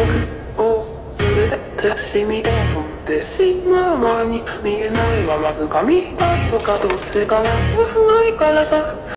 を連れてしみて飛んでしまう前に見えないはわずか身だとかどうせかなわないからさ